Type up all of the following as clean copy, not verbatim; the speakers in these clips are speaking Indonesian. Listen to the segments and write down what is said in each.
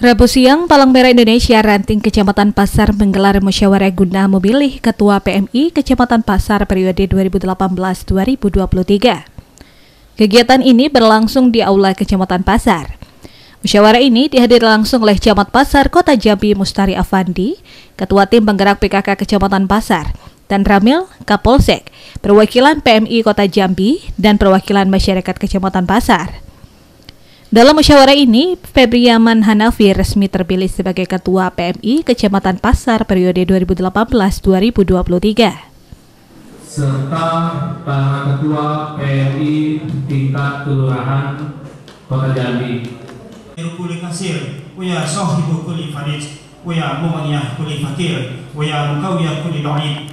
Rabu siang, Palang Merah Indonesia Ranting Kecamatan Pasar menggelar musyawarah guna memilih Ketua PMI Kecamatan Pasar periode 2018-2023. Kegiatan ini berlangsung di Aula Kecamatan Pasar. Musyawarah ini dihadiri langsung oleh Camat Pasar Kota Jambi Mustari Afandi, Ketua Tim Penggerak PKK Kecamatan Pasar, dan Ramil Kapolsek, perwakilan PMI Kota Jambi, dan perwakilan masyarakat Kecamatan Pasar. Dalam musyawarah ini, Febriaman Hanafi resmi terpilih sebagai Ketua PMI Kecamatan Pasar periode 2018-2023. Serta para Ketua PMI tingkat kelurahan Kota Jambi. Kuli kasir, waya sahibu kuli farij, waya mumaniyah kuli fakir, waya mukawiyah kuli da'id.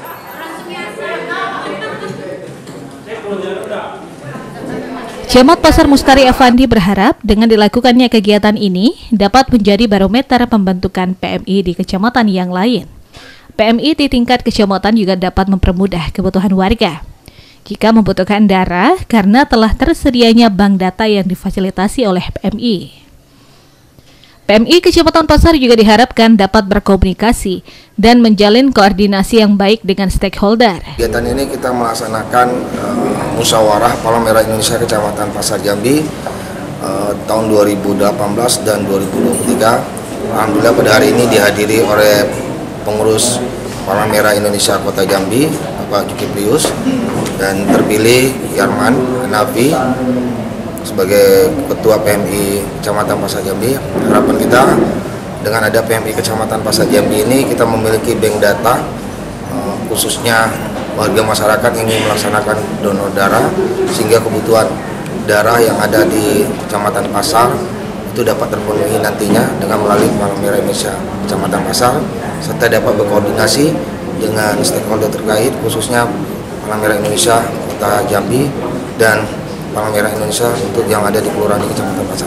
Camat Pasar Mustari Afandi berharap dengan dilakukannya kegiatan ini dapat menjadi barometer pembentukan PMI di kecamatan yang lain. PMI di tingkat kecamatan juga dapat mempermudah kebutuhan warga jika membutuhkan darah karena telah tersedianya bank data yang difasilitasi oleh PMI. PMI Kecamatan Pasar juga diharapkan dapat berkomunikasi dan menjalin koordinasi yang baik dengan stakeholder. Kegiatan ini kita melaksanakan musyawarah Palang Merah Indonesia Kecamatan Pasar Jambi tahun 2018 dan 2023. Alhamdulillah pada hari ini dihadiri oleh pengurus Palang Merah Indonesia Kota Jambi, Bapak Jukiprius, dan terpilih Yarman Hanafi sebagai Ketua PMI Kecamatan Pasar Jambi. Harapan kita dengan ada PMI Kecamatan Pasar Jambi ini kita memiliki bank data khususnya warga masyarakat ingin melaksanakan donor darah sehingga kebutuhan darah yang ada di Kecamatan Pasar itu dapat terpenuhi nantinya dengan melalui Palang Merah Indonesia Kecamatan Pasar serta dapat berkoordinasi dengan stakeholder terkait khususnya Palang Merah Indonesia Kota Jambi dan Palang Merah Indonesia untuk yang ada di kelurahan di Kecamatan Pasar.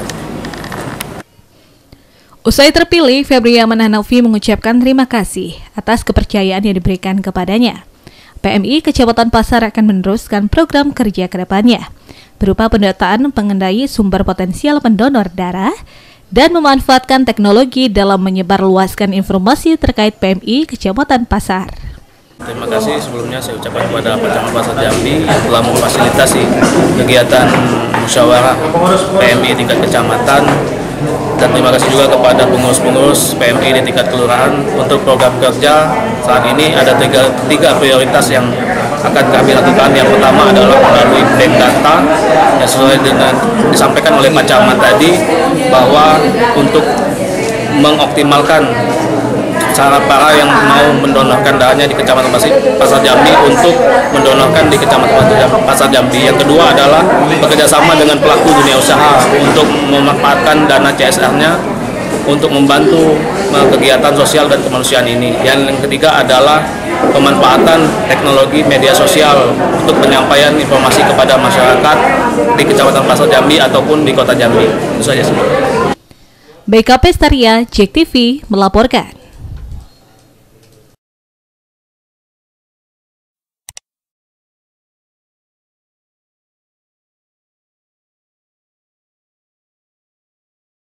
Usai terpilih, Febriaman Hanafi mengucapkan terima kasih atas kepercayaan yang diberikan kepadanya. PMI Kecamatan Pasar akan meneruskan program kerja ke depannya, berupa pendataan pengendai sumber potensial pendonor darah dan memanfaatkan teknologi dalam menyebarluaskan informasi terkait PMI Kecamatan Pasar. Terima kasih sebelumnya saya ucapkan kepada Pak Camat Pasar Jambi yang telah memfasilitasi kegiatan musyawarah PMI tingkat kecamatan, dan terima kasih juga kepada pengurus-pengurus PMI di tingkat kelurahan untuk program kerja. Saat ini ada tiga prioritas yang akan kami lakukan. Yang pertama adalah melalui bank data yang sesuai dengan disampaikan oleh Pak Camat tadi, bahwa untuk mengoptimalkan cara para yang mau mendonorkan darahnya di Kecamatan Pasar Jambi untuk mendonorkan di Kecamatan Pasar Jambi. Yang kedua adalah bekerjasama dengan pelaku dunia usaha untuk memanfaatkan dana CSR-nya untuk membantu kegiatan sosial dan kemanusiaan ini. Yang ketiga adalah pemanfaatan teknologi media sosial untuk penyampaian informasi kepada masyarakat di Kecamatan Pasar Jambi ataupun di Kota Jambi. Itu saja. BKP Staria, JEK TV melaporkan.